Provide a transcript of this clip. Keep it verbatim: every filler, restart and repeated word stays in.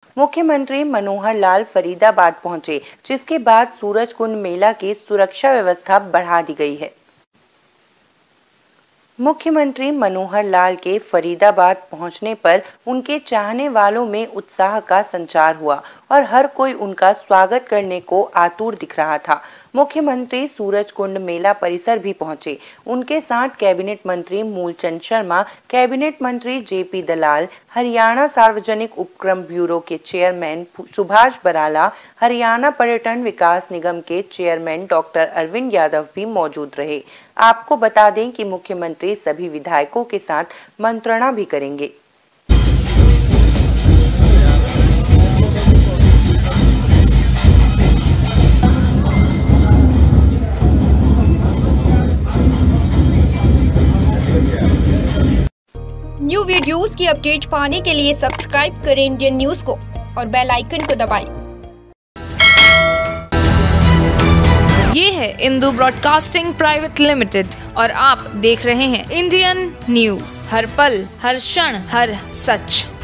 मुख्यमंत्री मनोहर लाल फरीदाबाद पहुंचे, जिसके बाद सूरजकुंड मेला की सुरक्षा व्यवस्था बढ़ा दी गई है। मुख्यमंत्री मनोहर लाल के फरीदाबाद पहुंचने पर उनके चाहने वालों में उत्साह का संचार हुआ और हर कोई उनका स्वागत करने को आतुर दिख रहा था। मुख्यमंत्री सूरजकुंड मेला परिसर भी पहुंचे। उनके साथ कैबिनेट मंत्री मूलचंद शर्मा, कैबिनेट मंत्री जेपी दलाल, हरियाणा सार्वजनिक उपक्रम ब्यूरो के चेयरमैन सुभाष बराला, हरियाणा पर्यटन विकास निगम के चेयरमैन डॉक्टर अरविंद यादव भी मौजूद रहे। आपको बता दें कि मुख्यमंत्री सभी विधायकों के साथ मंत्रणा भी करेंगे। न्यू वीडियोस की अपडेट पाने के लिए सब्सक्राइब करें इंडियन न्यूज को और बेल आइकन को दबाएं। ये है इंदू ब्रॉडकास्टिंग प्राइवेट लिमिटेड और आप देख रहे हैं इंडियन न्यूज, हर पल, हर क्षण, हर सच।